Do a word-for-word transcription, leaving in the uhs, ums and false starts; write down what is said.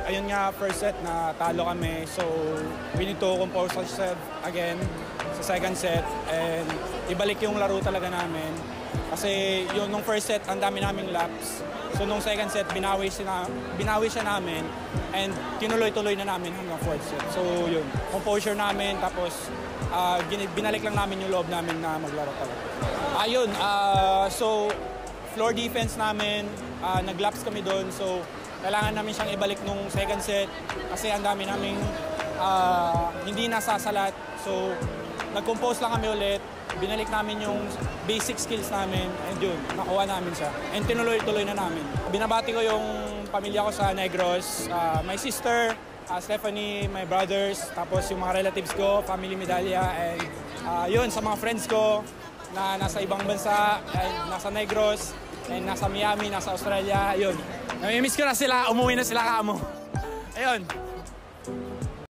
ayun nga, first set na talo kami. So, we need to compose ourselves again sa second set and ibalik yung laro talaga namin. Kasi yun, nung first set, ang dami naming laps. So, nung second set, binawi siya, binawi siya namin and tinuloy-tuloy na namin hanggang fourth set. So, yun, composure namin, tapos uh, binalik lang namin yung loob namin na maglaro talaga. Ayun, uh, so, floor defense namin, uh, naglaps kami doon. So, kailangan namin siyang ibalik nung second set kasi ang dami naming uh, hindi nasasalat. So, nag-compose lang kami ulit. Binalik namin yung basic skills namin and yun, nakuha namin siya. And tinuloy-tuloy na namin. Binabati ko yung pamilya ko sa Negros, uh, my sister, uh, Stephanie, my brothers, tapos yung mga relatives ko, family Medalla, and uh, yun, sa mga friends ko na nasa ibang bansa, and nasa Negros, and nasa Miami, nasa Australia, yun. Namimiss ko na sila, umuwi na sila kamo. Ayun.